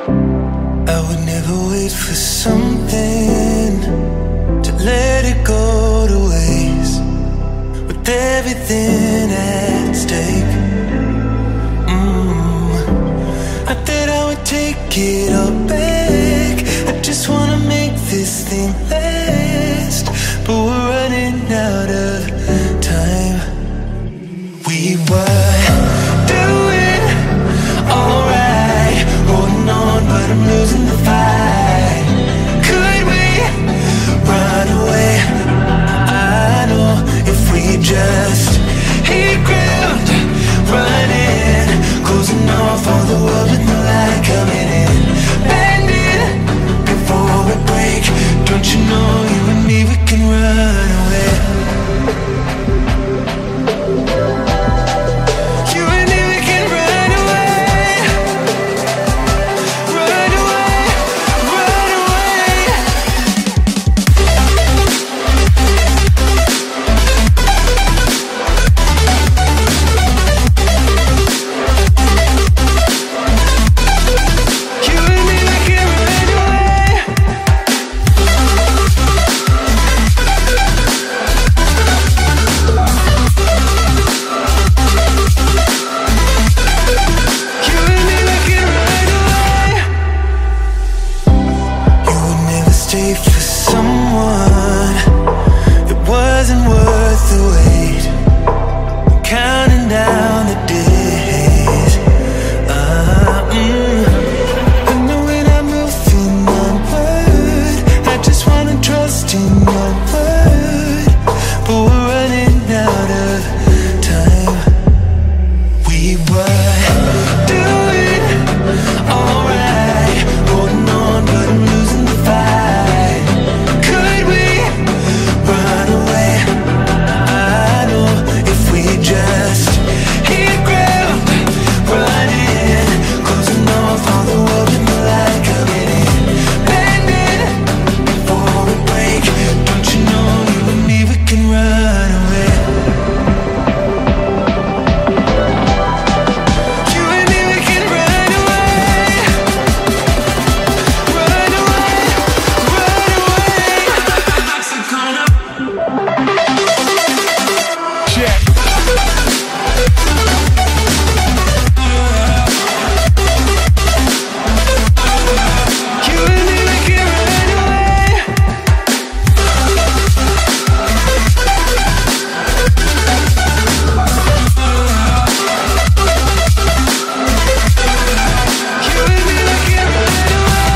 I would never wait for something to let it go to waste, with everything at stake. Not that I would take it all back, I just wanna make this thing last, but we're running out of time. We were